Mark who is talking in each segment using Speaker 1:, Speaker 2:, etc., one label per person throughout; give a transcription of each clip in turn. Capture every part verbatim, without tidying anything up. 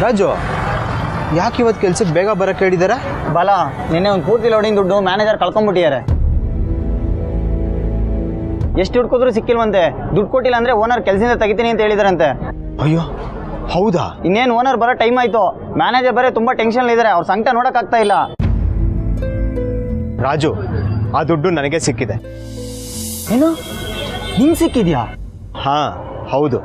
Speaker 1: ರಾಜು, ಯಾಕೆ ಇವತ್ತು ಕೆಲ್ಸಕ್ಕೆ ಬೇಗ ಬರಕ್ಕೆ ಹೇಳಿದಾರೆ?
Speaker 2: ಬಾಲ, ನಿನ್ನೆ ಒಂದು ಪೂರ್ತಿ ಲೋಡಿಂಗ್ ದುಡ್ಡು ಮ್ಯಾನೇಜರ್ ಕಳ್ಕೊಂಡ್ಬಿಟ್ಟಿದ್ದಾರೆ. ಎಷ್ಟು ಹುಡ್ಕೋದ್ರು ಸಿಕ್ಕಿಲ್ವಂತೆ. ದುಡ್ಡು ಕೊಟ್ಟಿಲ್ಲ ಅಂದ್ರೆ ಓನರ್ ಕೆಲಸದಿಂದ ತೆಗಿತೀನಿ ಅಂತ ಹೇಳಿದಾರಂತೆ.
Speaker 1: ಅಯ್ಯೋ, ಹೌದಾ?
Speaker 2: ಇನ್ನೇನು ಓನರ್ ಬರೋ ಟೈಮ್ ಆಯ್ತು. ಮ್ಯಾನೇಜರ್ ಬರೀ ತುಂಬಾ ಟೆನ್ಷನ್ ಇದ್ದಾರೆ. ಅವ್ರ ಸಂಕಟ ನೋಡಕ್ ಆಗ್ತಾ ಇಲ್ಲ.
Speaker 1: ರಾಜು, ಆ ದುಡ್ಡು ನನಗೆ ಸಿಕ್ಕಿದೆ.
Speaker 2: ಏನು, ನಿಂಗೆ ಸಿಕ್ಕಿದ್ಯಾ?
Speaker 1: ಹಾ, ಹೌದು.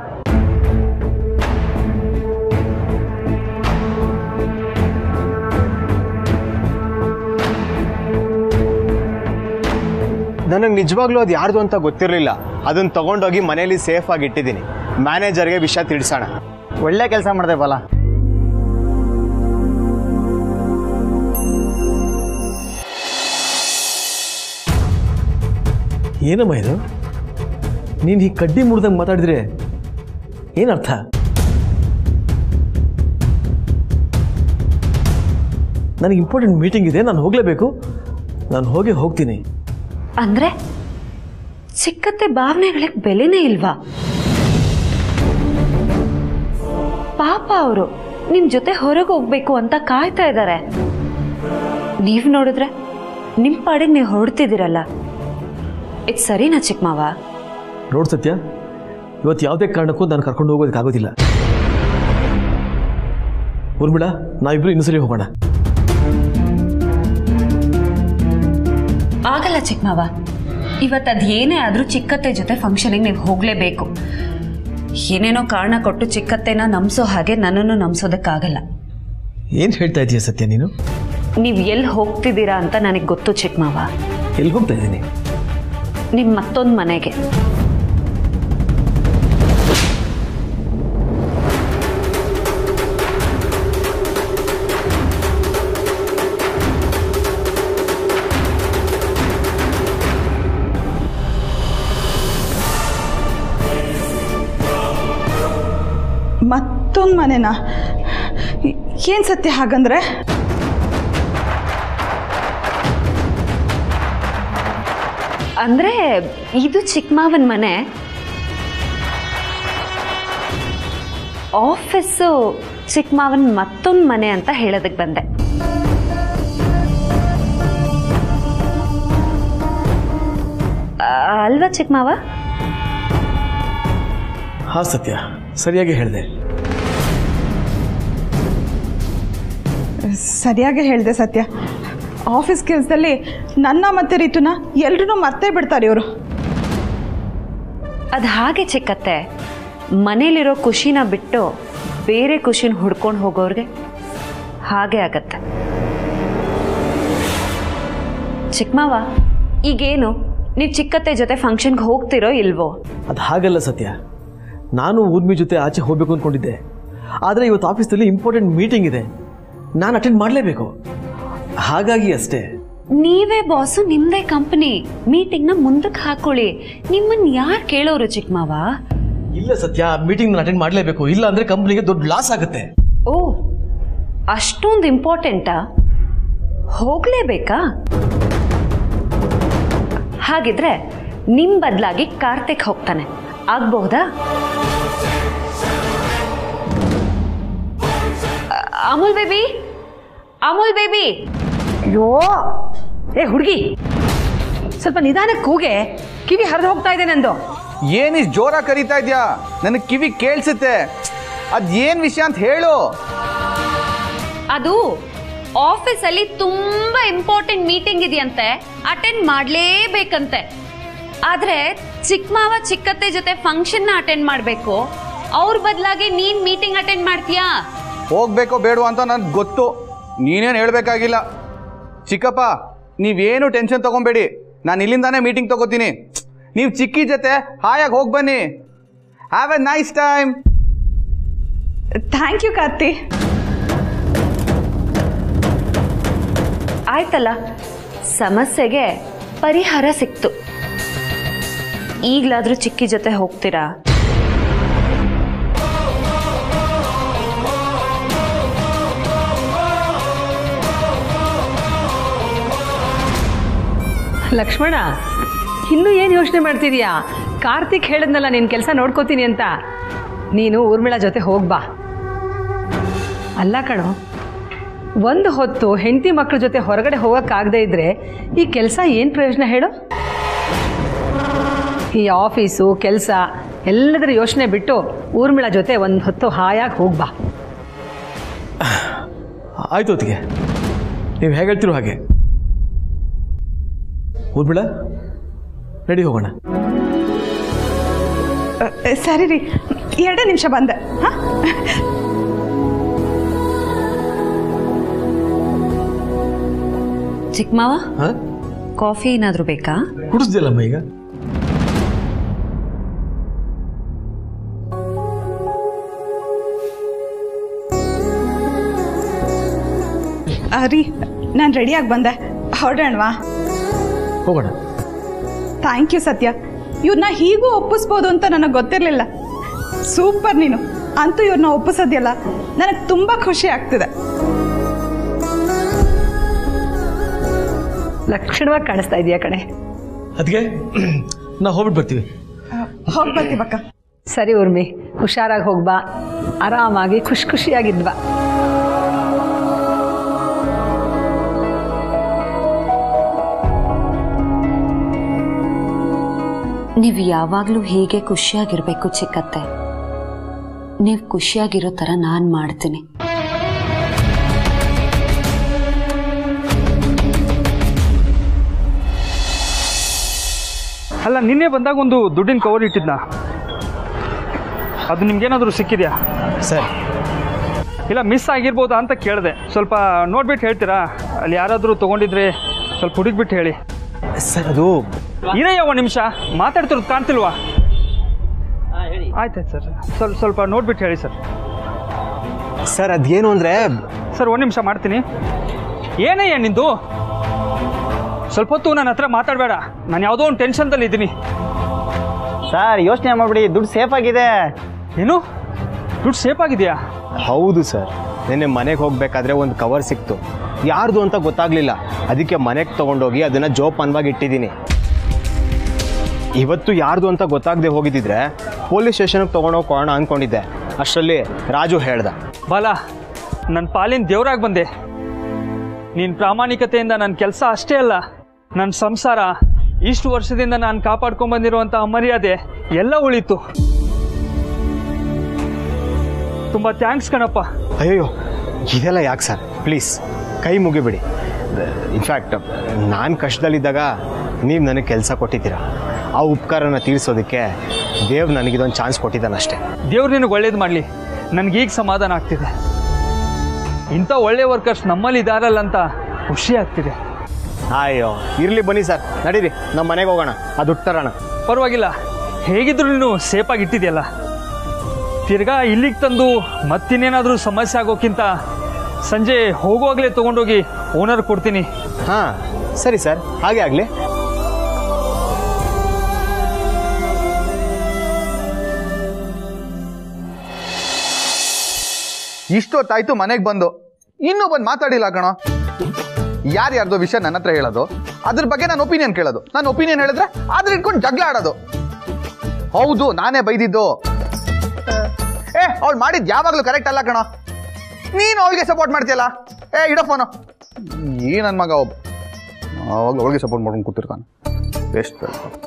Speaker 1: ನನಗೆ ನಿಜವಾಗ್ಲೂ ಅದು ಯಾರ್ದು ಅಂತ ಗೊತ್ತಿರಲಿಲ್ಲ. ಅದನ್ನು ತಗೊಂಡೋಗಿ ಮನೆಯಲ್ಲಿ ಸೇಫ್ ಆಗಿ ಇಟ್ಟಿದ್ದೀನಿ. ಮ್ಯಾನೇಜರ್ಗೆ ವಿಷಯ ತಿಳಿಸೋಣ.
Speaker 2: ಒಳ್ಳೆ ಕೆಲಸ ಮಾಡಿದೆ ಬಾಲ.
Speaker 3: ಏನಮ್ಮ ಇದು? ನೀನು ಈ ಕಡ್ಡಿ ಮುಡ್ದಂಗೆ ಮಾತಾಡಿದ್ರೆ ಏನರ್ಥ? ನನಗೆ ಇಂಪಾರ್ಟೆಂಟ್ ಮೀಟಿಂಗ್ ಇದೆ, ನಾನು ಹೋಗಲೇಬೇಕು. ನಾನು ಹೋಗಿ ಹೋಗ್ತೀನಿ.
Speaker 4: ಅಂದ್ರೆ ಚಿಕ್ಕತ್ತೆ ಭಾವನೆಗಳಿಗೆ ಬೆಲೆನೇ ಇಲ್ವಾ? ಪಾಪ ಅವರು ನಿಮ್ ಜೊತೆ ಹೊರಗೆ ಹೋಗ್ಬೇಕು ಅಂತ ಕಾಯ್ತಾ ಇದ್ದಾರೆ. ನೀವ್ ನೋಡಿದ್ರೆ ನಿಮ್ ಪಾಡಿಗೆ ನೀವು ಹೊರಡ್ತಿದ್ದೀರಲ್ಲ, ಇದು ಸರಿನಾ ಚಿಕ್ಕ ಮಾವ?
Speaker 3: ನೋಡ್ ಸತ್ಯ, ಇವತ್ತು ಯಾವುದೇ ಕಾರಣಕ್ಕೂ ನಾನು ಕರ್ಕೊಂಡು ಹೋಗೋದಕ್ಕಾಗೋದಿಲ್ಲ. ಊರ್ಮಿಳ, ನಾವಿಬ್ರು ಇನ್ನೊಂದ್ಸಲಿ ಹೋಗೋಣ.
Speaker 4: ಆಗಲ್ಲ ಚಿಕ್ಕ ಮಾವ, ಇವತ್ತು ಅದೇನೇ ಆದ್ರೂ ಚಿಕ್ಕತ್ತೆ ಜೊತೆ ಫಂಕ್ಷನಿಗೆ ನೀವು ಹೋಗ್ಲೇಬೇಕು. ಏನೇನೋ ಕಾರಣ ಕೊಟ್ಟು ಚಿಕ್ಕತ್ತೆನ ನಂಬಿಸೋ ಹಾಗೆ ನನ್ನನ್ನು ನಂಬಿಸೋದಕ್ಕಾಗಲ್ಲ.
Speaker 3: ಏನು ಹೇಳ್ತಾ ಇದೀಯ ಸತ್ಯ ನೀನು?
Speaker 4: ನೀವು ಎಲ್ಲಿ ಹೋಗ್ತಿದ್ದೀರಾ ಅಂತ ನನಗೆ ಗೊತ್ತು ಚಿಕ್ಕ ಮಾವ.
Speaker 3: ಎಲ್ಲಿ ಹೋಗ್ತಾ ಇದ್ದೀನಿ?
Speaker 4: ನಿಮ್ಮ ಮತ್ತೊಂದು ಮನೆಗೆ.
Speaker 5: ಮತ್ತೊಂದು ಮನೆನಾ? ಏನು ಸತ್ಯ ಹಾಗಂದ್ರೆ?
Speaker 4: ಅಂದ್ರೆ ಇದು ಚಿಕ್ಕಮಾವನ ಮನೆ, ಆಫೀಸು ಚಿಕ್ಕಮಾವನ್ ಮತ್ತೊಂದು ಮನೆ ಅಂತ ಹೇಳೋದಕ್ಕೆ ಬಂದೆ. ಅಲ್ವಾ ಚಿಕ್ಕಮಾವ?
Speaker 3: ಹಾ ಸತ್ಯ, ಸರಿಯಾಗಿ ಹೇಳಿದೆ.
Speaker 5: ಸರಿಯಾಗಿ ಹೇಳಿದೆ ಸತ್ಯ. ಆಫೀಸ್ ಕೆಲಸದಲ್ಲಿ ನನ್ನ ಮತ್ತೆ ರಿತುನ ಎಲ್ರೂ ಮರ್ತೇ ಬಿಡ್ತಾರೆ ಇವರು.
Speaker 4: ಅದು ಹಾಗೆ ಚಿಕ್ಕತ್ತೆ, ಮನೇಲಿರೋ ಖುಷಿನ ಬಿಟ್ಟು ಬೇರೆ ಖುಷಿನ ಹುಡ್ಕೊಂಡು ಹೋಗೋರಿಗೆ ಹಾಗೆ ಆಗತ್ತೆ. ಚಿಕ್ಕಮಾವ, ಈಗೇನು ನೀವು ಚಿಕ್ಕತ್ತೆ ಜೊತೆ ಫಂಕ್ಷನ್ಗೆ ಹೋಗ್ತಿರೋ ಇಲ್ವೋ?
Speaker 3: ಅದು ಹಾಗಲ್ಲ ಸತ್ಯ, ನಾನು ಊರ್ಮಿ ಜೊತೆ ಆಚೆ ಹೋಗಬೇಕು ಅಂದ್ಕೊಂಡಿದ್ದೆ. ಆದರೆ ಇವತ್ತು ಆಫೀಸಲ್ಲಿ ಇಂಪಾರ್ಟೆಂಟ್ ಮೀಟಿಂಗ್ ಇದೆ, ನಾನು ಅಟೆಂಡ್ ಮಾಡಲೇಬೇಕು. ಹಾಗಾಗಿ ಅಷ್ಟೇ.
Speaker 4: ನೀವೇ ಬಾಸು, ನಿಮ್ದೇ ಕಂಪನಿ, ಮೀಟಿಂಗ್ನ ಮುಂದಕ್ಕೆ ಹಾಕೊಳ್ಳಿ. ನಿಮ್ಮನ್ನು ಯಾರು ಕೇಳೋರು ಚಿಕ್ಕಮಾವ?
Speaker 3: ಇಲ್ಲ ಸತ್ಯ, ಮೀಟಿಂಗ್ ನಾನು ಅಟೆಂಡ್ ಮಾಡಲೇಬೇಕು, ಇಲ್ಲ ಅಂದರೆ ಕಂಪ್ನಿಗೆ ದೊಡ್ಡ ಲಾಸ್ ಆಗುತ್ತೆ.
Speaker 4: ಓ, ಅಷ್ಟೊಂದು ಇಂಪಾರ್ಟೆಂಟಾ? ಹೋಗಲೇಬೇಕಾ? ಹಾಗಿದ್ರೆ ನಿಮ್ಮ ಬದಲಾಗಿ ಕಾರ್ತಿಕ್ ಹೋಗ್ತಾನೆ, ಆಗಬಹುದಾ? Amul baby, Amul baby.
Speaker 6: ಅಯ್ಯೋ, ಏ ಹುಡುಗಿ, ಸ್ವಲ್ಪ ನಿಧಾನಕ್ಕೆ ಕೂಗೆ, ಕಿವಿ ಹರಿದು ಹೋಗ್ತಾ ಇದೆ ನಂದು.
Speaker 7: ಏನಿಷ್ಟು ಜೋರ ಕರೀತಾ ಇದ್ಯಾ? ನನಗೆ ಕಿವಿ ಕೇಳಿಸುತ್ತೆ. ಅದೇನ್ ವಿಷಯ ಅಂತ ಹೇಳು.
Speaker 4: ಅದು ಆಫೀಸಲ್ಲಿ ತುಂಬಾ ಇಂಪಾರ್ಟೆಂಟ್ ಮೀಟಿಂಗ್ ಇದೆಯಂತೆ, ಅಟೆಂಡ್ ಮಾಡಲೇಬೇಕಂತೆ. ಆದ್ರೆ ಚಿಕ್ಕಮಾವ ಚಿಕ್ಕತ್ತೆ ಜೊತೆ ಫಂಕ್ಷನ್ ಅಟೆಂಡ್ ಮಾಡಬೇಕು. ಅವ್ರ ಬದಲಾಗಿ ನೀನ್ ಮೀಟಿಂಗ್ ಅಟೆಂಡ್ ಮಾಡ್ತೀಯಾ?
Speaker 7: ಹೋಗ್ಬೇಕೋ ಬೇಡೋ ಅಂತ ನನ್ಗೆ ಗೊತ್ತು, ನೀನೇನು ಹೇಳ್ಬೇಕಾಗಿಲ್ಲ. ಚಿಕ್ಕಪ್ಪ, ನೀವೇನು ಟೆನ್ಷನ್ ತಗೊಂಬೇಡಿ, ನಾನು ಇಲ್ಲಿಂದಾನೇ ಮೀಟಿಂಗ್ ತಗೋತೀನಿ. ನೀವು ಚಿಕ್ಕಿ ಜೊತೆ ಹಾಯಾಗಿ ಹೋಗಿ ಬನ್ನಿ. Have a nice time.
Speaker 5: Thank you Karthi.
Speaker 4: ಆಯ್ತಲ್ಲ, ಸಮಸ್ಯೆಗೆ ಪರಿಹಾರ ಸಿಕ್ತು. ಈಗಲಾದ್ರೂ ಚಿಕ್ಕಿ ಜೊತೆ ಹೋಗ್ತೀರಾ?
Speaker 6: ಲಕ್ಷ್ಮಣ, ಇನ್ನೂ ಏನು ಯೋಚನೆ ಮಾಡ್ತಿದ್ಯಾ? ಕಾರ್ತಿಕ್ ಹೇಳಿದ್ನಲ್ಲ ನೀನು ಕೆಲಸ ನೋಡ್ಕೋತೀನಿ ಅಂತ. ನೀನು ಊರ್ಮಿಳಾ ಜೊತೆ ಹೋಗ್ಬಾ. ಅಲ್ಲ ಕಣೋ, ಒಂದು ಹೊತ್ತು ಹೆಂಡತಿ ಮಕ್ಕಳ ಜೊತೆ ಹೊರಗಡೆ ಹೋಗೋಕ್ಕಾಗದೇ ಇದ್ದರೆ ಈ ಕೆಲಸ ಏನು ಪ್ರಯೋಜನ ಹೇಳು? ಈ ಆಫೀಸು ಕೆಲಸ ಎಲ್ಲದರ ಯೋಚನೆ ಬಿಟ್ಟು ಊರ್ಮಿಳ ಜೊತೆ ಒಂದು ಹೊತ್ತು ಹಾಯಾಗಿ ಹೋಗ್ಬಾ.
Speaker 3: ಆಯ್ತು ಅದಕ್ಕೆ, ನೀವು ಹೇಗೆ ಹೇಳ್ತಿರೋ ಹಾಗೆ. ಊರ್ಮಿಳ, ರೆಡಿ ಹೋಗೋಣ.
Speaker 5: ಸರಿ ರೀ, ಎರಡೇ ನಿಮಿಷ ಬಂದೆ. ಹಾಂ,
Speaker 4: ಚಿಕ್ಕ ಮಾವ, ಕಾಫಿ ಏನಾದರೂ ಬೇಕಾ?
Speaker 3: ಕುಡಿಸ್ದಿಲ್ಲಮ್ಮ ಈಗ.
Speaker 5: ರೀ, ನಾನು ರೆಡಿಯಾಗಿ ಬಂದೆ, ಹೊರಡೋಣವಾ?
Speaker 3: ಹೋಗೋಣ.
Speaker 5: ಥ್ಯಾಂಕ್ ಯು ಸತ್ಯ, ಇವ್ರನ್ನ ಹೀಗೂ ಒಪ್ಪಿಸ್ಬೋದು ಅಂತ ನನಗೆ ಗೊತ್ತಿರಲಿಲ್ಲ. ಸೂಪರ್ ನೀನು, ಅಂತೂ ಇವ್ರನ್ನ ಒಪ್ಪಿಸೋದಿಲ್ಲ, ನನಗೆ ತುಂಬ ಖುಷಿ ಆಗ್ತಿದೆ.
Speaker 6: ಲಕ್ಷಣವಾಗಿ ಕಾಣಿಸ್ತಾ ಇದೆಯಾ ಕಣೆ.
Speaker 3: ಅದಕ್ಕೆ ನಾವು ಹೋಗ್ಬಿಟ್ಟು ಬರ್ತೀವಿ.
Speaker 5: ಹೋಗಿ ಬರ್ತೀವಕ್ಕ.
Speaker 6: ಸರಿ ಊರ್ಮಿ, ಹುಷಾರಾಗಿ ಹೋಗ್ಬಾ, ಆರಾಮಾಗಿ ಖುಷಿ ಖುಷಿಯಾಗಿದ್ವಾ.
Speaker 4: ನೀವು ಯಾವಾಗಲೂ ಹೀಗೆ ಖುಷಿಯಾಗಿರ್ಬೇಕು ಚಿಕ್ಕತ್ತೆ. ನೀವು ಖುಷಿಯಾಗಿರೋ ಥರ ನಾನು ಮಾಡ್ತೀನಿ.
Speaker 8: ಅಲ್ಲ, ನಿನ್ನೆ ಬಂದಾಗ ಒಂದು ದುಡ್ಡಿನ ಕವರ್ ಇಟ್ಟಿದ್ನ, ಅದು ನಿಮ್ಗೇನಾದರೂ ಸಿಕ್ಕಿದೆಯಾ?
Speaker 1: ಸರ್,
Speaker 8: ಇಲ್ಲ ಮಿಸ್ ಆಗಿರ್ಬೋದಾ ಅಂತ ಕೇಳಿದೆ. ಸ್ವಲ್ಪ ನೋಡ್ಬಿಟ್ಟು ಹೇಳ್ತೀರಾ? ಅಲ್ಲಿ ಯಾರಾದರೂ ತೊಗೊಂಡಿದ್ರೆ ಸ್ವಲ್ಪ ಹುಡುಕ್ಬಿಟ್ಟು ಹೇಳಿ.
Speaker 1: ಸರ್ ಅದು
Speaker 8: ಇರಯ್ಯ ಒಂದು ನಿಮಿಷ, ಮಾತಾಡ್ತಿರೋದು ಕಾಣ್ತಿಲ್ವಾ? ಆಯ್ತಾಯ್ತು ಸರ್, ಸ್ವಲ್ಪ ಸ್ವಲ್ಪ ನೋಡ್ಬಿಟ್ಟು ಹೇಳಿ ಸರ್.
Speaker 1: ಸರ್ ಅದೇನು ಅಂದರೆ
Speaker 8: ಸರ್ ಒಂದು ನಿಮಿಷ ಮಾಡ್ತೀನಿ. ಏನಯ್ಯ ನಿಂದು? ಸ್ವಲ್ಪ ಹೊತ್ತು ನನ್ನ ಹತ್ರ ಮಾತಾಡಬೇಡ, ನಾನು ಯಾವುದೋ ಒಂದು ಟೆನ್ಷನ್ದಲ್ಲಿ ಇದ್ದೀನಿ.
Speaker 2: ಸರ್ ಯೋಚನೆ ಮಾಡ್ಬಿಡಿ, ದುಡ್ಡು ಸೇಫ್ ಆಗಿದೆ.
Speaker 8: ಏನು ದುಡ್ಡು ಸೇಫ್ ಆಗಿದೆಯಾ?
Speaker 1: ಹೌದು ಸರ್, ನಿನ್ನೆ ಮನೆಗೆ ಹೋಗಬೇಕಾದ್ರೆ ಒಂದು ಕವರ್ ಸಿಕ್ತು, ಯಾರ್ದು ಅಂತ ಗೊತ್ತಾಗಲಿಲ್ಲ. ಅದಕ್ಕೆ ಮನೆಗೆ ತೊಗೊಂಡೋಗಿ ಅದನ್ನು ಜೋಪಾನವಾಗಿ ಇಟ್ಟಿದ್ದೀನಿ. ಇವತ್ತು ಯಾರ್ದು ಅಂತ ಗೊತ್ತಾಗದೆ ಹೋಗಿದ್ದಿದ್ರೆ ಪೊಲೀಸ್ ಸ್ಟೇಷನ್ಗೆ ತೊಗೊಂಡೋಗಿ ಕೊಡೋಣ ಅಂದ್ಕೊಂಡಿದ್ದೆ. ಅಷ್ಟರಲ್ಲಿ ರಾಜು ಹೇಳ್ದ.
Speaker 8: ಬಾಲ, ನನ್ನ ಪಾಲಿನ ದೇವರಾಗಿ ಬಂದೆ. ನೀನು ಪ್ರಾಮಾಣಿಕತೆಯಿಂದ ನನ್ನ ಕೆಲಸ ಅಷ್ಟೇ ಅಲ್ಲ, ನನ್ನ ಸಂಸಾರ, ಇಷ್ಟು ವರ್ಷದಿಂದ ನಾನು ಕಾಪಾಡ್ಕೊಂಡ್ಬಂದಿರುವಂಥ ಮರ್ಯಾದೆ ಎಲ್ಲ ಉಳೀತು. ತುಂಬ ಥ್ಯಾಂಕ್ಸ್ ಕಣಪ್ಪ.
Speaker 1: ಅಯ್ಯೋ, ಇದೆಲ್ಲ ಯಾಕೆ ಸರ್, ಪ್ಲೀಸ್ ಕೈ ಮುಗಿಬಿಡಿ. ಇನ್ಫ್ಯಾಕ್ಟ್ ನಾನು ಕಷ್ಟದಲ್ಲಿದ್ದಾಗ ನೀವು ನನಗೆ ಕೆಲಸ ಕೊಟ್ಟಿದ್ದೀರಾ. ಆ ಉಪಕಾರನ ತೀರಿಸೋದಕ್ಕೆ ದೇವ್ ನನಗಿದೊಂದು ಚಾನ್ಸ್ ಕೊಟ್ಟಿದ್ದಾನಷ್ಟೇ.
Speaker 8: ದೇವ್ರು ನಿನಗೆ ಒಳ್ಳೇದು ಮಾಡಲಿ, ನನಗೀಗ ಸಮಾಧಾನ ಆಗ್ತಿದೆ. ಇಂಥ ಒಳ್ಳೆ ವರ್ಕರ್ಸ್ ನಮ್ಮಲ್ಲಿ ಇದ್ದಾರಲ್ಲ ಅಂತ ಖುಷಿ ಆಗ್ತಿದೆ.
Speaker 1: ಅಯ್ಯೋ ಇರಲಿ, ಬನ್ನಿ ಸರ್, ನಡೀರಿ ನಮ್ಮ ಮನೆಗೆ ಹೋಗೋಣ, ಅದು ತರೋಣ.
Speaker 8: ಪರವಾಗಿಲ್ಲ, ಹೇಗಿದ್ರು ನೀನು ಸೇಫಾಗಿ ಇಟ್ಟಿದೆಯಲ್ಲ. ತಿರ್ಗಾ ಇಲ್ಲಿಗೆ ತಂದು ಮತ್ತಿನ್ನೇನಾದರೂ ಸಮಸ್ಯೆ ಆಗೋಕ್ಕಿಂತ ಸಂಜೆ ಹೋಗುವಾಗಲೇ ತೊಗೊಂಡೋಗಿ ಓನರ್ ಕೊಡ್ತೀನಿ.
Speaker 1: ಹಾಂ ಸರಿ ಸರ್, ಹಾಗೆ ಆಗಲಿ.
Speaker 7: ಇಷ್ಟೊತ್ತಾಯ್ತು ಮನೆಗೆ ಬಂದು, ಇನ್ನೂ ಬಂದು ಮಾತಾಡಿಲ್ಲ ಕಣೋ. ಯಾರ್ಯಾರ್ದೋ ವಿಷಯ ನನ್ನ ಹತ್ರ ಹೇಳೋದು, ಅದ್ರ ಬಗ್ಗೆ ನಾನು ಒಪಿನಿಯನ್ ಕೇಳೋದು. ನಾನು ಒಪಿನಿಯನ್ ಹೇಳಿದ್ರೆ ಅದ್ರ ಇಟ್ಕೊಂಡು ಜಗಳ ಆಡೋದು. ಹೌದು, ನಾನೇ ಬೈದಿದ್ದು. ಏ ಅವ್ಳು ಮಾಡಿದ್ದು ಯಾವಾಗಲೂ ಕರೆಕ್ಟ್ ಅಲ್ಲ ಕಣೋ. ನೀನು ಅವಳಿಗೆ ಸಪೋರ್ಟ್ ಮಾಡ್ತೀಯಲ್ಲ. ಏ ಇಡೋ ಫೋನು. ಈ ನನ್ನ ಮಗ ಒಬ್ಬ ಅವಾಗ ಅವಳಿಗೆ ಸಪೋರ್ಟ್ ಮಾಡ್ಕೊಂಡು ಕೂತಿರ್ತಾನೆ. ಬೆಸ್ಟ್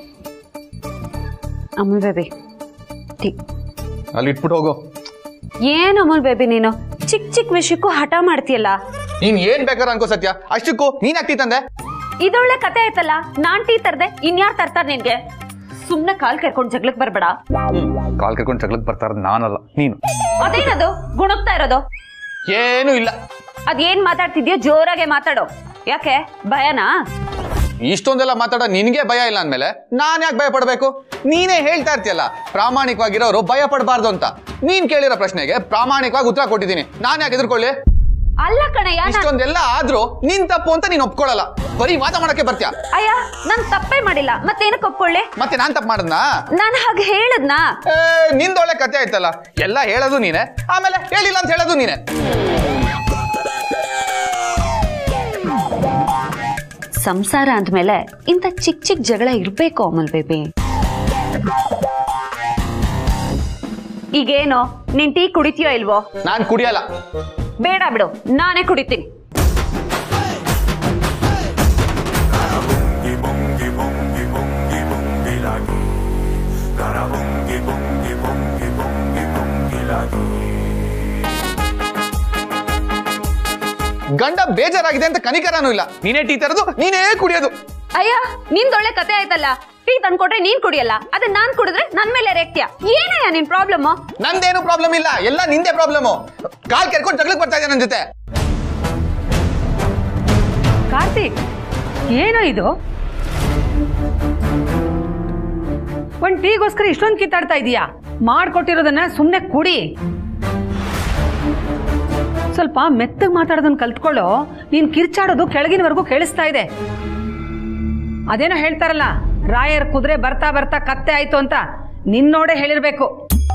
Speaker 4: ಅಮೂಲ್ ಬೇಬಿ,
Speaker 7: ಅಲ್ಲಿ ಇಟ್ಬಿಟ್ಟು ಹೋಗು.
Speaker 4: ಏನು ಅಮೂಲ್ ಬೇಬಿ, ನೀನು ಚಿಕ್ಕ ಚಿಕ್ಕ ವಿಷಯಕ್ಕೂ ಹಠ ಮಾಡ್ತೀಯಲ್ಲ.
Speaker 7: ನೀನ್ ಏನ್ ಬೇಕಾದ್ರೆ ಅನ್ಕೋ ಸತ್ಯ, ಅಷ್ಟಕ್ಕೂ ನೀನ್ ಯಾಕೆ ಟೀ ತಂದೆ?
Speaker 4: ಇದೊಳ್ಳೆ ಕತೆ ಆಯ್ತಲ್ಲ, ನಾನ್ ಟೀ ತರ್ದೆ, ಇನ್ಯಾರು ತರ್ತಾರ ನಿನ್ಗೆ? ಸುಮ್ನೆ ಕಾಲ್ ಕರ್ಕೊಂಡು ಜಗ್ಲಕ್ ಬರ್ಬೇಡ.
Speaker 7: ಕಾಲ್ ಕರ್ಕೊಂಡು ಜಗ್ಲಕ್ ಬರ್ತಾರ ನಾನಲ್ಲ, ನೀನು.
Speaker 4: ಅದೇನದು ಗುಣಗ್ತಾ ಇರೋದು?
Speaker 7: ಏನು ಇಲ್ಲ.
Speaker 4: ಅದೇನ್ ಮಾತಾಡ್ತಿದ್ಯೋ ಜೋರಾಗೆ ಮಾತಾಡೋ. ಯಾಕೆ ಭಯನಾ?
Speaker 7: ಇಷ್ಟೊಂದೆಲ್ಲ ಮಾತಾಡೋ ನಿನ್ಗೆ ಭಯ ಇಲ್ಲ ಅಂದ್ಮೇಲೆ ನಾನ್ ಯಾಕೆ ಭಯ ಪಡ್ಬೇಕು? ನೀನೇ ಹೇಳ್ತಾ ಇರ್ತೀಯಲ್ಲ ಪ್ರಾಮಾಣಿಕವಾಗಿರೋರು ಭಯ ಪಡಬಾರ್ದು ಅಂತ. ನೀನ್ ಕೇಳಿರೋ ಪ್ರಶ್ನೆಗೆ ಪ್ರಾಮಾಣಿಕವಾಗಿ ಉತ್ತರ ಕೊಟ್ಟಿದ್ದೀನಿ, ನಾನ್ ಯಾಕೆ ಎದುರ್ಕೊಳ್ಳಿ?
Speaker 4: ಅಲ್ಲ ಕಣಯ್ಯ,
Speaker 7: ಇಷ್ಟೊಂದೆಲ್ಲ ಆದ್ರೂ ನಿನ್ ತಪ್ಪು ಅಂತ ನೀನ್ ಒಪ್ಕೊಳ್ಳಲ್ಲ, ಬರೀ ವಾದ ಮಾಡಕ್ಕೆ ಬರ್ತೀಯ.
Speaker 4: ಅಯ್ಯ, ನಾನ್ ತಪ್ಪೇ ಮಾಡಿಲ್ಲ, ಮತ್ತೇನಕ್ಕೆ ಒಪ್ಕೊಳ್ಳಿ?
Speaker 7: ಮತ್ತೆ ನಾನ್ ತಪ್ಪು ಮಾಡದ್ನಾ?
Speaker 4: ನಾನು ಹಾಗೆ ಹೇಳದ್ನಾ?
Speaker 7: ನಿಂದೊಳ್ಳೆ ಕತೆ ಆಯ್ತಲ್ಲ, ಎಲ್ಲ ಹೇಳೋದು ನೀನೆ, ಆಮೇಲೆ ಹೇಳಿಲ್ಲ ಅಂತ ಹೇಳೋದು ನೀನೆ.
Speaker 4: ಸಂಸಾರ ಅಂದ್ಮೇಲೆ ಇಂಥ ಚಿಕ್ಕ ಚಿಕ್ಕ ಜಗಳ ಇರ್ಬೇಕು ಅಮಲ್ ಬೇಬಿ. ಈಗೇನೋ ನೀನ್ ಟೀ ಕುಡಿತೀಯೋ ಇಲ್ವೋ?
Speaker 7: ನಾನ್ ಕುಡಿಯಲ್ಲ.
Speaker 4: ಬೇಡ ಬಿಡು, ನಾನೇ ಕುಡಿತೀನಿ.
Speaker 7: ಗಂಡ ಬೇಜಾರಾಗಿದೆ ಅಂತ ಕನಿಕರನೂ ಇಲ್ಲ, ನೀನೇ ಟೀ ತರೋದು, ನೀನೇ ಕುಡಿಯೋದು.
Speaker 4: ಅಯ್ಯ, ನಿಂದೊಳ್ಳೆ ಕತೆ ಆಯ್ತಲ್ಲ. ಟೀ ತಂದ್ಕೊಟ್ರೆ ನೀನ್ ಕುಡಿಯಲ್ಲ, ಅದೇ ನಾನ್ ಕುಡಿದ್ರೆ ನನ್ ಮೇಲೆ ರೇಗ್ತೀಯ. ಏನಯ್ಯ ನಿನ್ ಪ್ರಾಬ್ಲಮ್?
Speaker 7: ನಂದೇನು ಪ್ರಾಬ್ಲಮ್ ಇಲ್ಲ, ಎಲ್ಲ ನಿಂದೆ ಪ್ರಾಬ್ಲಮ್. ಕಾಲ್ ಕೆರ್ಕೊಂಡು ಜಗಳಕ್ಕೆ ಬರ್ತಾ ಇದ್ದೆ ನನ್ನ ಜೊತೆ.
Speaker 6: ಕಾರ್ತಿಕ್, ಏನೋ ಇದು? ಒಂದ್ ಟೀಗೋಸ್ಕರ ಇಷ್ಟೊಂದು ಕಿತ್ತಾಡ್ತಾ ಇದೀಯಾ? ಮಾಡ್ಕೊಟ್ಟಿರೋದನ್ನ ಸುಮ್ನೆ ಕುಡಿ. ಸ್ವಲ್ಪ ಮೆತ್ತಗ್ ಮಾತಾಡೋದನ್ನ ಕಲ್ತ್ಕೊಳ್ಳೋ. ನೀನ್ ಕಿರ್ಚಾಡೋದು ಕೆಳಗಿನವರೆಗೂ ಕೇಳಿಸ್ತಾ ಇದೆ. ಅದೇನೋ ಹೇಳ್ತಾರಲ್ಲ, ರಾಯರ್ ಕುದುರೆ ಬರ್ತಾ ಬರ್ತಾ ಕತ್ತೆ ಆಯ್ತು ಅಂತ, ನಿನ್ನೋಡೆ ಹೇಳಿರ್ಬೇಕು.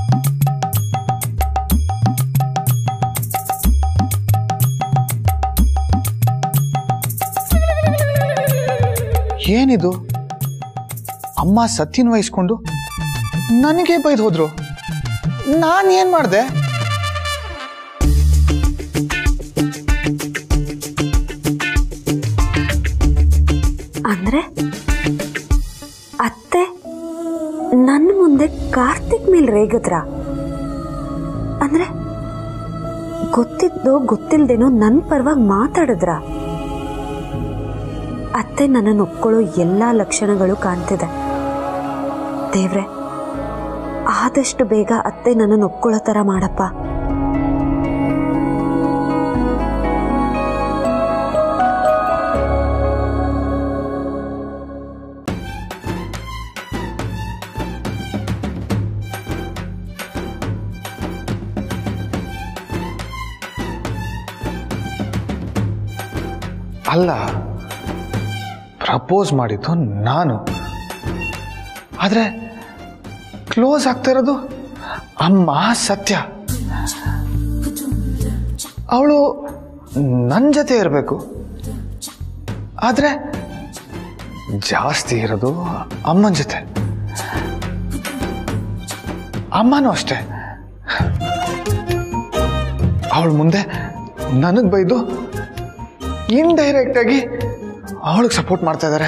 Speaker 7: ಏನಿದು? ಅಮ್ಮ ಸತ್ಯನ ವಹಿಸ್ಕೊಂಡು ನನಗೆ ಬೈದು ಹೋದ್ರು. ನಾನು ಏನ್ ಮಾಡ್ದೆ?
Speaker 4: ಅಂದ್ರೆ ಅತ್ತೆ ನನ್ನ ಮುಂದೆ ಕಾರ್ತಿಕ್ ಮೇಲೆ ರೇಗದ್ರ? ಅಂದ್ರೆ ಗೊತ್ತಿದ್ದೋ ಗೊತ್ತಿಲ್ದೇನೋ ನನ್ನ ಪರವಾಗಿ ಮಾತಾಡಿದ್ರ? ಅತ್ತೆ ನನ್ನನ್ನು ಒಪ್ಕೊಳ್ಳೋ ಎಲ್ಲಾ ಲಕ್ಷಣಗಳು ಕಾಣ್ತಿದೆ. ದೇವ್ರೆ, ಆದಷ್ಟು ಬೇಗ ಅತ್ತೆ ನನ್ನನ್ನು ಒಪ್ಕೊಳ್ಳೋ ತರ ಮಾಡಪ್ಪ.
Speaker 7: ಅಲ್ಲ, ಪ್ರಪೋಸ್ ಮಾಡಿದ್ದು ನಾನು, ಆದ್ರೆ ಕ್ಲೋಸ್ ಆಗ್ತಾ ಇರೋದು ಅಮ್ಮ ಸತ್ಯ. ಅವಳು ನನ್ನ ಜೊತೆ ಇರಬೇಕು, ಆದ್ರೆ ಜಾಸ್ತಿ ಇರೋದು ಅಮ್ಮನ ಜೊತೆ. ಅಮ್ಮನೂ ಅಷ್ಟೆ, ಅವಳ ಮುಂದೆ ನನಗೆ ಬೈದು ಇಂಡೈರೆಕ್ಟ್ ಆಗಿ ಅವಳಿಗೆ ಸಪೋರ್ಟ್ ಮಾಡ್ತಾ ಇದ್ದಾರೆ.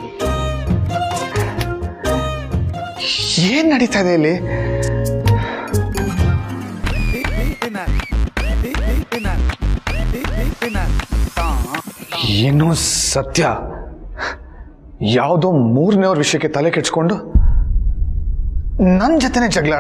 Speaker 7: ಏನ್ ನಡೀತಾ ಇದೆ ಇಲ್ಲಿ? ಏನು ಸತ್ಯ ಯಾವುದೋ ಮೂರನೇವ್ರ ವಿಷಯಕ್ಕೆ ತಲೆ ಕೆಡ್ಸ್ಕೊಂಡು ನನ್ನ ಜೊತೆನೆ ಜಗಳ.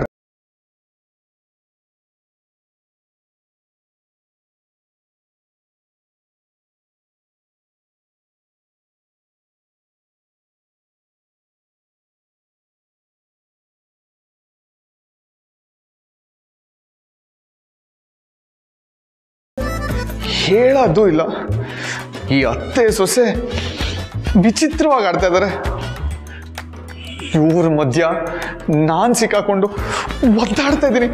Speaker 7: ಹೇಳೋದು ಇಲ್ಲ. ಈ ಅತ್ತೆ ಸೊಸೆ ವಿಚಿತ್ರವಾಗಿ ಆಡ್ತಾ ಇದ್ದಾರೆ. ಇವ್ರ ಮಧ್ಯ ನಾನು ಸಿಕ್ಕಾಕೊಂಡು ಒದ್ದಾಡ್ತಾ ಇದ್ದೀನಿ.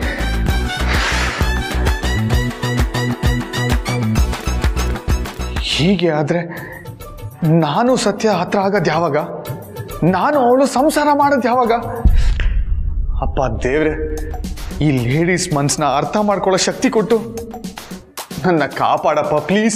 Speaker 7: ಹೀಗೆ ಆದ್ರೆ ನಾನು ಸತ್ಯ ಹತ್ರ ಆಗೋದು ಯಾವಾಗ? ನಾನು ಅವಳು ಸಂಸಾರ ಮಾಡೋದು ಯಾವಾಗ? ಅಪ್ಪ ದೇವ್ರೆ, ಈ ಲೇಡೀಸ್ ಮನ್ಸನ್ನ ಅರ್ಥ ಮಾಡ್ಕೊಳ್ಳೋ ಶಕ್ತಿ ಕೊಟ್ಟು ನನ್ನ ಕಾಪಾಡಪ್ಪ ಪ್ಲೀಸ್.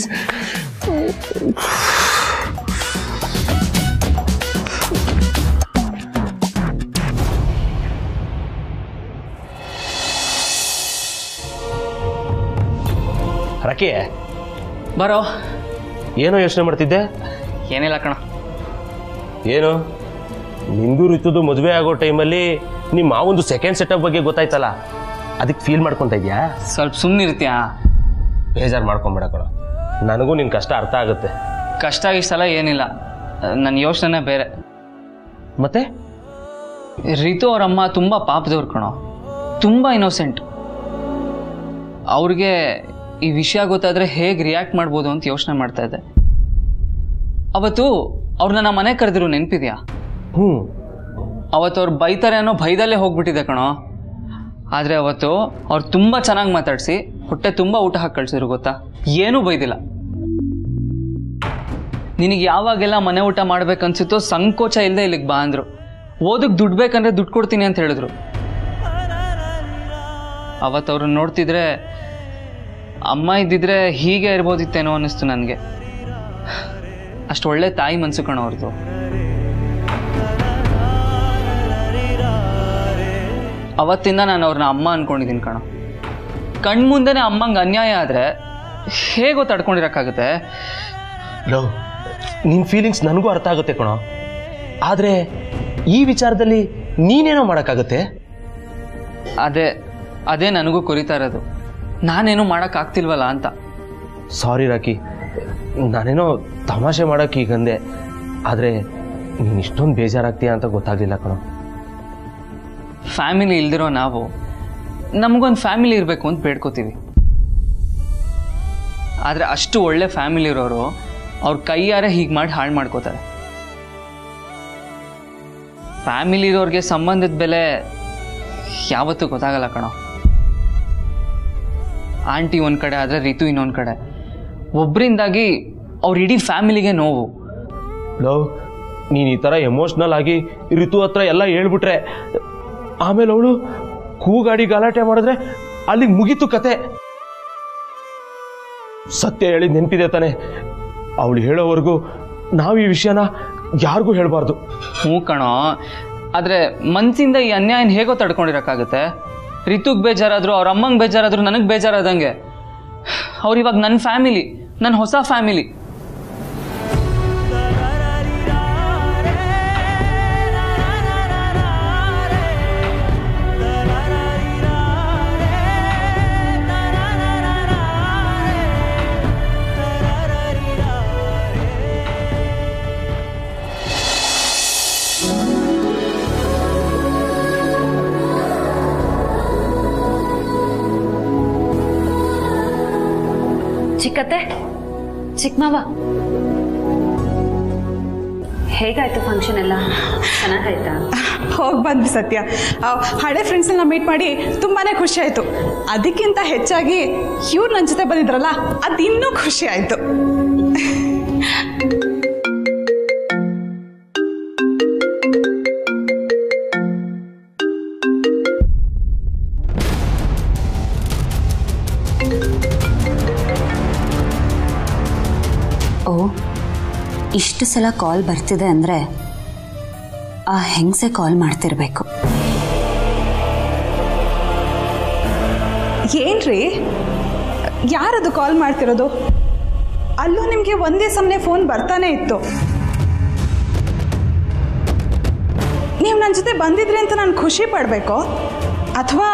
Speaker 9: ರಕಿ,
Speaker 8: ಬರೋ.
Speaker 9: ಏನೋ ಯೋಚನೆ ಮಾಡ್ತಿದ್ದೆ?
Speaker 8: ಏನಿಲ್ಲ ಕಣ.
Speaker 9: ಏನು ನಿಂದು ಋತುದು ಮದುವೆ ಆಗೋ ಟೈಮಲ್ಲಿ ನಿಮ್ಮ ಮಾವೊಂದು ಸೆಕೆಂಡ್ ಸೆಟಪ್ ಬಗ್ಗೆ ಗೊತ್ತಾಯ್ತಲ್ಲ, ಅದಕ್ಕೆ ಫೀಲ್ ಮಾಡ್ಕೊತಾ ಇದೆಯಾ?
Speaker 8: ಸ್ವಲ್ಪ ಸುಮ್ಮನಿರ್ತೀಯಾ?
Speaker 9: ಬೇಜಾರು ಮಾಡ್ಕೊಂಬೇಡ ಕಣ, ನನಗೂ ನಿನ್ನ ಕಷ್ಟ ಅರ್ಥ ಆಗುತ್ತೆ.
Speaker 8: ಕಷ್ಟ ಇಷ್ಟಲ್ಲ ಏನಿಲ್ಲ, ನನ್ನ ಯೋಚನೆ ಬೇರೆ.
Speaker 9: ಮತ್ತೆ
Speaker 8: ರಿತು ಅವರಮ್ಮ ತುಂಬ ಪಾಪದವ್ರು ಕಣೋ, ತುಂಬ ಇನ್ನೋಸೆಂಟ್. ಅವ್ರಿಗೆ ಈ ವಿಷಯ ಗೊತ್ತಾದರೆ ಹೇಗೆ ರಿಯಾಕ್ಟ್ ಮಾಡ್ಬೋದು ಅಂತ ಯೋಚನೆ ಮಾಡ್ತಾ ಇದ್ದೆ. ಅವತ್ತು ಅವ್ರನ್ನ ನಮ್ಮ ಮನೆ ಕರೆದಿರು, ನೆನಪಿದ್ಯಾ?
Speaker 9: ಹ್ಞೂ.
Speaker 8: ಅವತ್ತು ಅವ್ರು ಬೈತಾರೆ ಅನ್ನೋ ಭಯದಲ್ಲೇ ಹೋಗ್ಬಿಟ್ಟಿದೆ ಕಣೋ. ಆದರೆ ಅವತ್ತು ಅವ್ರು ತುಂಬ ಚೆನ್ನಾಗಿ ಮಾತಾಡಿಸಿ ಹೊಟ್ಟೆ ತುಂಬ ಊಟ ಹಾಕಿ ಕಳಿಸಿದ್ರು ಗೊತ್ತಾ? ಏನೂ ಬೈದಿಲ್ಲ. ನಿನಗೆ ಯಾವಾಗೆಲ್ಲ ಮನೆ ಊಟ ಮಾಡ್ಬೇಕನ್ಸುತ್ತೋ ಸಂಕೋಚ ಇಲ್ಲದೆ ಇಲ್ಲಿಗೆ ಬಾ ಅಂದರು. ಓದಕ್ಕೆ ದುಡ್ಡು ಬೇಕಂದ್ರೆ ದುಡ್ಡು ಕೊಡ್ತೀನಿ ಅಂತ ಹೇಳಿದ್ರು. ಅವತ್ತು ಅವ್ರನ್ನ ನೋಡ್ತಿದ್ರೆ
Speaker 10: ಅಮ್ಮ ಇದ್ದಿದ್ರೆ ಹೀಗೆ ಇರ್ಬೋದಿತ್ತೇನೋ ಅನ್ನಿಸ್ತು ನನಗೆ. ಅಷ್ಟು ಒಳ್ಳೆ ತಾಯಿ ಮನಸ್ಸು ಕಣೋ ಅವ್ರದ್ದು. ಅವತ್ತಿಂದ ನಾನು ಅವ್ರನ್ನ ಅಮ್ಮ ಅನ್ಕೊಂಡಿದ್ದೀನಿ ಕಣೋ. ಕಣ್ಮುಂದೆನೇ ಅಮ್ಮಂಗೆ ಅನ್ಯಾಯ ಆದರೆ ಹೇಗೋ ತಡ್ಕೊಂಡಿರೋಕ್ಕಾಗುತ್ತೆ?
Speaker 9: ಲವ್, ನಿನ್ನ ಫೀಲಿಂಗ್ಸ್ ನನಗೂ ಅರ್ಥ ಆಗುತ್ತೆ ಕಣೋ. ಆದರೆ ಈ ವಿಚಾರದಲ್ಲಿ ನೀನೇನೋ ಮಾಡೋಕ್ಕಾಗತ್ತೆ?
Speaker 10: ಅದೇ ಅದೇ ನನಗೂ ಕುರಿತಾ ಇರೋದು. ನಾನೇನೋ ಮಾಡೋಕ್ಕಾಗ್ತಿಲ್ವಲ್ಲ ಅಂತ.
Speaker 9: ಸಾರಿ ರಾಕಿ, ನಾನೇನೋ ತಮಾಷೆ ಮಾಡೋಕ್ಕೆ ಈಗಂದೆ. ಆದರೆ ನೀನು ಇಷ್ಟೊಂದು ಬೇಜಾರಾಗ್ತೀಯ ಅಂತ ಗೊತ್ತಾಗಲಿಲ್ಲ ಕಣೋ.
Speaker 10: ಫ್ಯಾಮಿಲಿ ಇಲ್ದಿರೋ ನಾವು ನಮಗೊಂದು ಫ್ಯಾಮಿಲಿ ಇರಬೇಕು ಅಂತ ಬೇಡ್ಕೋತೀವಿ. ಆದರೆ ಅಷ್ಟು ಒಳ್ಳೆ ಫ್ಯಾಮಿಲಿ ಇರೋರು ಅವ್ರ ಕೈಯಾರೆ ಹೀಗೆ ಮಾಡಿ ಹಾಳು ಮಾಡ್ಕೋತಾರೆ. ಫ್ಯಾಮಿಲಿ ಇರೋರಿಗೆ ಸಂಬಂಧದ ಬೆಲೆ ಯಾವತ್ತೂ ಗೊತ್ತಾಗಲ್ಲ ಕಣೋ. ಆಂಟಿ ಒಂದು ಕಡೆ ಆದರೆ ರಿತು ಇನ್ನೊಂದು ಕಡೆ. ಒಬ್ಬರಿಂದಾಗಿ ಅವ್ರ ಇಡೀ ಫ್ಯಾಮಿಲಿಗೆ ನೋವು.
Speaker 9: ಲವ್, ನೀನು ಈ ಥರ ಎಮೋಷ್ನಲ್ ಆಗಿ ರಿತು ಹತ್ರ ಎಲ್ಲ ಹೇಳ್ಬಿಟ್ರೆ ಆಮೇಲೆ ಅವಳು ಕೂಗಾಡಿ ಗಲಾಟೆ ಮಾಡಿದ್ರೆ ಅಲ್ಲಿಗೆ ಮುಗೀತು ಕತೆ. ಸತ್ಯ ಹೇಳಿದ್ ನೆನಪಿದೆ ತಾನೆ? ಅವಳು ಹೇಳೋವರೆಗೂ ನಾವು ಈ ವಿಷಯನ ಯಾರಿಗೂ ಹೇಳಬಾರ್ದು.
Speaker 10: ಹ್ಞೂ ಕಣೋ, ಆದರೆ ಮನಸ್ಸಿಂದ ಈ ಅನ್ಯಾಯನ ಹೇಗೋ ತಡ್ಕೊಂಡಿರೋಕ್ಕಾಗುತ್ತೆ? ರಿತುಗೆ ಬೇಜಾರಾದ್ರು, ಅವ್ರ ಅಮ್ಮಂಗೆ ಬೇಜಾರಾದ್ರು, ನನಗೆ ಬೇಜಾರಾದಂಗೆ. ಅವ್ರು ಇವಾಗ ನನ್ನ ಫ್ಯಾಮಿಲಿ, ನನ್ನ ಹೊಸ ಫ್ಯಾಮಿಲಿ.
Speaker 4: ಚಿಕ್ಕತ್ತೆ, ಚಿಕ್ಕಮಾವ, ಹೇಗಾಯ್ತು ಫಂಕ್ಷನ್ ಎಲ್ಲ? ಚೆನ್ನಾಗಾಯ್ತಾ?
Speaker 5: ಹೋಗಿ ಬಂದ್ವಿ ಸತ್ಯ. ಆ, ಹಳೆ ಫ್ರೆಂಡ್ಸನ್ನ ಮೀಟ್ ಮಾಡಿ ತುಂಬಾ ಖುಷಿ ಆಯಿತು. ಅದಕ್ಕಿಂತ ಹೆಚ್ಚಾಗಿ ಇವ್ರು ನನ್ನ ಜೊತೆ ಬಂದಿದ್ರಲ್ಲ, ಅದು ಇನ್ನೂ ಖುಷಿ ಆಯಿತು.
Speaker 4: ಓ, ಇಷ್ಟು ಸಲ ಕಾಲ್ ಬರ್ತಿದೆ ಅಂದರೆ ಆ ಹೆಂಗಸೆ ಕಾಲ್ ಮಾಡ್ತಿರ್ಬೇಕು.
Speaker 5: ಏನ್ರಿ, ಯಾರದು ಕಾಲ್ ಮಾಡ್ತಿರೋದು? ಅಲ್ಲೂ ನಿಮಗೆ ಒಂದೇ ಸಮನೆ ಫೋನ್ ಬರ್ತಾನೆ ಇತ್ತು. ನೀವು ನನ್ನ ಜೊತೆ ಬಂದಿದ್ರಿ ಅಂತ ನಾನು ಖುಷಿ ಪಡಬೇಕೋ ಅಥವಾ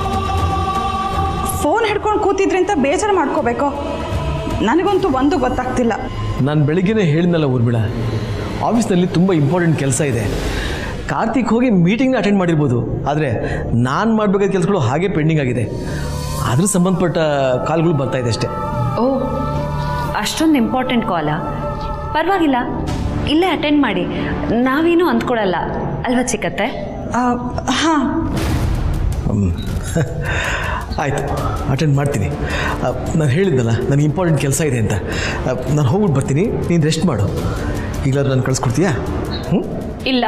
Speaker 5: ಫೋನ್ ಹಿಡ್ಕೊಂಡು ಕೂತಿದ್ರಿ ಅಂತ ಬೇಜಾರು ಮಾಡ್ಕೋಬೇಕೋ? ನನಗಂತೂ ಒಂದು ಗೊತ್ತಾಗ್ತಿಲ್ಲ.
Speaker 3: ನಾನು ಬೆಳಿಗ್ಗೆನೇ ಹೇಳಿದ್ನಲ್ಲ ಊರ್ಬಿಳ, ಆಫೀಸ್ನಲ್ಲಿ ತುಂಬ ಇಂಪಾರ್ಟೆಂಟ್ ಕೆಲಸ ಇದೆ. ಕಾರ್ತಿಕ್ ಹೋಗಿ ಮೀಟಿಂಗ್ನ ಅಟೆಂಡ್ ಮಾಡಿರ್ಬೋದು, ಆದರೆ ನಾನು ಮಾಡಬೇಕಾದ ಕೆಲಸಗಳು ಹಾಗೆ ಪೆಂಡಿಂಗ್ ಆಗಿದೆ. ಅದ್ರ ಸಂಬಂಧಪಟ್ಟ ಕಾಲ್ಗಳು ಬರ್ತಾ ಇದೆ ಅಷ್ಟೇ.
Speaker 4: ಓ, ಅಷ್ಟೊಂದು ಇಂಪಾರ್ಟೆಂಟ್ ಕಾಲಾ? ಪರವಾಗಿಲ್ಲ, ಇಲ್ಲೇ ಅಟೆಂಡ್ ಮಾಡಿ, ನಾವೇನು ಅಂದ್ಕೊಳಲ್ಲ ಅಲ್ವಾ ಚಿಕ್ಕತ್ತೆ?
Speaker 5: ಹಾಂ,
Speaker 3: ಆಯಿತು, ಅಟೆಂಡ್ ಮಾಡ್ತೀನಿ. ನಾನು ಹೇಳಿದ್ನಲ್ಲ ನನಗೆ ಇಂಪಾರ್ಟೆಂಟ್ ಕೆಲಸ ಇದೆ ಅಂತ. ನಾನು ಹೋಗ್ಬಿಟ್ಟು ಬರ್ತೀನಿ, ನೀನು ರೆಸ್ಟ್ ಮಾಡು. ಈಗಲಾದ್ರೂ ನಾನು ಕಳಿಸ್ಕೊಡ್ತೀಯಾ? ಹ್ಞೂ,
Speaker 4: ಇಲ್ಲ.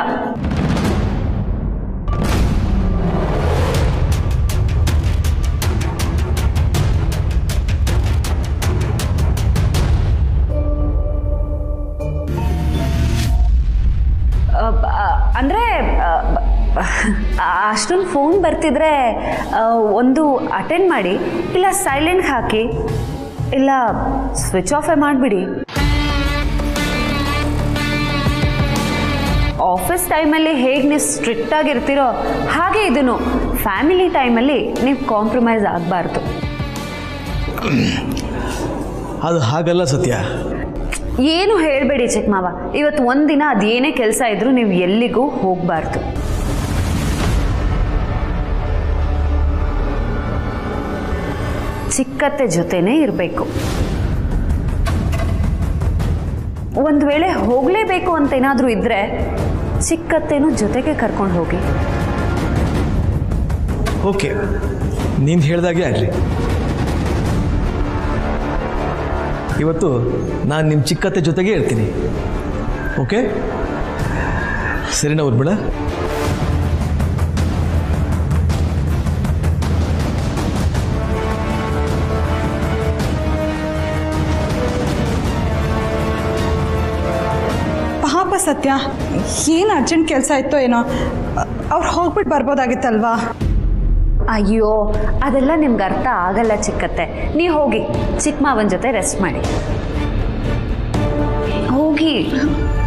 Speaker 4: ಅಂದರೆ ಅಷ್ಟೊಂದು ಫೋನ್ ಬರ್ತಿದ್ರೆ ಒಂದು ಅಟೆಂಡ್ ಮಾಡಿ, ಇಲ್ಲ ಸೈಲೆಂಟ್ ಹಾಕಿ, ಇಲ್ಲ ಸ್ವಿಚ್ ಆಫೇ ಮಾಡಿಬಿಡಿ. ಆಫೀಸ್ ಟೈಮಲ್ಲಿ ಹೇಗೆ ನೀವು ಸ್ಟ್ರಿಕ್ಟ್ ಆಗಿರ್ತೀರೋ ಹಾಗೆ ಇದನ್ನು ಫ್ಯಾಮಿಲಿ ಟೈಮಲ್ಲಿ ನೀವು ಕಾಂಪ್ರಮೈಸ್ ಆಗಬಾರ್ದು.
Speaker 3: ಅದು ಹಾಗಲ್ಲ ಸತ್ಯ.
Speaker 4: ಏನು ಹೇಳಬೇಡಿ ಚಿಕ್ಕಮಾವ, ಇವತ್ತು ಒಂದಿನ ಅದೇನೇ ಕೆಲಸ ಇದ್ರೂ ನೀವು ಎಲ್ಲಿಗೂ ಹೋಗಬಾರ್ದು. ಚಿಕ್ಕತ್ತೆ ಜೊತೆನೇ ಇರಬೇಕು. ಒಂದು ವೇಳೆ ಹೋಗಲೇಬೇಕು ಅಂತ ಏನಾದರೂ ಇದ್ದರೆ ಚಿಕ್ಕತ್ತೇನು ಜೊತೆಗೆ ಕರ್ಕೊಂಡು ಹೋಗಿ.
Speaker 3: ಓಕೆ, ನೀನು ಹೇಳ್ದಾಗೆ ಆಗಲಿ. ಇವತ್ತು ನಾನು ನಿಮ್ಮ ಚಿಕ್ಕತ್ತೆ ಜೊತೆಗೆ ಇರ್ತೀನಿ. ಓಕೆ, ಸರಿನಾ ಊರ್ಬಿಡ?
Speaker 5: ಯಾಕಪ್ಪ ಸತ್ಯ, ಏನು ಅರ್ಜೆಂಟ್ ಕೆಲಸ ಇತ್ತೋ ಏನೋ, ಅವ್ರು ಹೋಗ್ಬಿಟ್ಟು ಬರ್ಬೋದಾಗಿತ್ತಲ್ವಾ?
Speaker 4: ಅಯ್ಯೋ, ಅದೆಲ್ಲ ನಿಮ್ಗೆ ಅರ್ಥ ಆಗಲ್ಲ ಚಿಕ್ಕತ್ತೆ. ನೀವು ಹೋಗಿ ಚಿಕ್ಕ ಮಾವನ ಜೊತೆ ರೆಸ್ಟ್ ಮಾಡಿ. ಹೋಗಿ.